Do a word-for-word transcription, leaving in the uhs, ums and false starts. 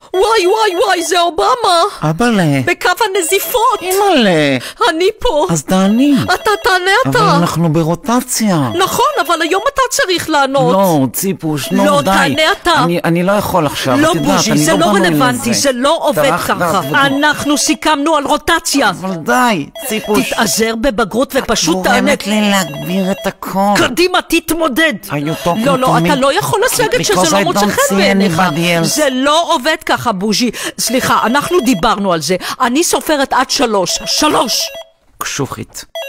וואי וואי וואי, זה אובמה. אבאלה. בקו הנזיפות. אימאלה. אני פה. אז תעני. אתה תענה אתה. אבל אנחנו ברוטציה. נכון, אבל היום אתה צריך לענות. לא, ציפוש, נו, לא, די. תענה אתה. אני, אני לא יכול עכשיו, לא את יודעת, בוז'י, אני זה לא לא בנוי רלוונטי, לזה. זה לא עובד טרח, ככה. טרח, אנחנו סיכמנו על רוטציה. אבל די, ציפוש. תתעזר בבגרות ופשוט תענה. גורמת לי להגביר את הכל. קדימה, תתמודד. לא, לא, אתה לא יכול לסגת שזה לא מוצא חן בעיניך. זה לא עובד ככה, בוז'י. סליחה, אנחנו דיברנו על זה. אני סופרת עד שלוש. שלוש! קשוחית.